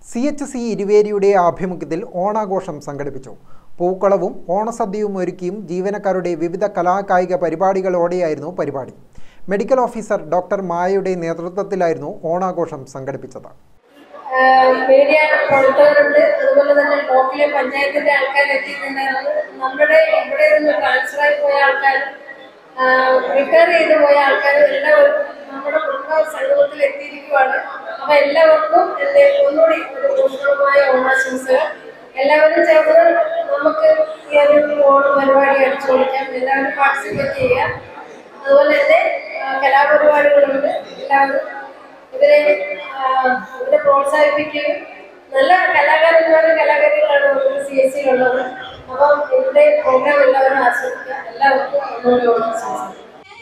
CHC ഇരുവേരിയുടെ ആഭിമുഖ്യത്തിൽ ഓണാഘോഷം സംഘടിപ്പിച്ചു. പൂക്കളവും ഓണസദ്യയും ഒരുക്കിയും ജീവനക്കാരുടെ വിവിധ കലാകായിക പരിപാടികളോടെയായിരുന്നു പരിപാടി. മെഡിക്കൽ ഓഫീസർ ഡോക്ടർ മായയുടെ നേതൃത്വത്തിലായിരുന്നു ഓണാഘോഷം സംഘടിപ്പിച്ചത്. മീഡിയ പ്രവർത്തകരുണ്ട്, അതുപോലെ തന്നെ ലോക്കലെ പഞ്ചായത്തിന്റെ ആൾക്കാരെത്തിയിട്ടുണ്ടായിരുന്നു. നമ്മുടെ ഇവിടെ നിന്ന് ട്രാൻസ്ഫറായി പോയ ആൾക്കാർ, റിട്ടയർ ചെയ്ത് പോയ ആൾക്കാർ എല്ലാവരും നമ്മുടെ കുടുംബ സംഗമത്തിൽ എത്തിയിരിക്കുവാണ്. അപ്പൊ എല്ലാവർക്കും എൻ്റെ ഒന്നുകൂടി ഒരു ഊഷ്മളമായ ഓണാശംസകൾ. എല്ലാവരും ചേർന്ന് നമുക്ക് ഈ ഒരു ഓണ പരിപാടി അടിച്ചു കൊടുക്കാം. എല്ലാവരും പാർട്ടിസിപ്പേറ്റ് ചെയ്യാം. അതുപോലെ തന്നെ കലാപരിപാടികളുണ്ട്. എല്ലാവരും ഇവരെ പ്രോത്സാഹിപ്പിക്കുകയും നല്ല കലാകാരന്മാരും കലാകാരികളാണ് നമുക്ക് CHC-യിലുള്ളത്. അപ്പം ഇവിടെ പ്രോഗ്രാം എല്ലാവരും ആസ്വദിക്കുക. എല്ലാവർക്കും ഒന്നുകൂടി ഓണാശംസകൾ.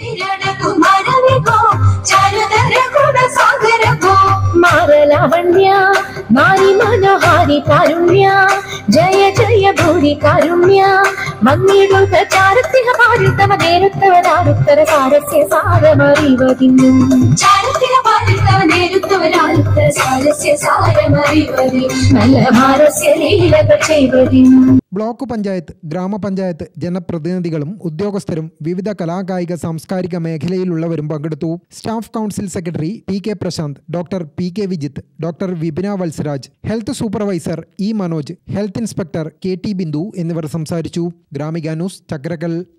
മാരലാവണ്യ നാരി മനോഹാരി കാരുണ്യ ജയ ജയ ഭൂരി കാരുണ്യ മങ്ങിടുക ചാരത്തിഹ പാരിതമ നേരുത്തവരാരുത്തര സാരസ്യ സാരമറിവതിന്നും ചാരത്തിഹ പാരിതമ നേരുത്തവരാരുത്തര സാരസ്യ സാരമറിവതി നല്ല ഭാരസ്യ ലീലകൾ ചെയ്വതിന്നും. ബ്ലോക്ക് പഞ്ചായത്ത്, ഗ്രാമപഞ്ചായത്ത് ജനപ്രതിനിധികളും ഉദ്യോഗസ്ഥരും വിവിധ കലാകായിക സാംസ്കാരിക മേഖലയിലുള്ളവരും പങ്കെടുത്തു. Staff council secretary PK Prashanth, doctor PK Vijith, doctor Vipina Vatsaraj, health supervisor E Manoj, health inspector KT Bindu എന്നിവർ സംസാരിച്ചു. ഗ്രാമിക ന്യൂസ്, ചക്രകൽ.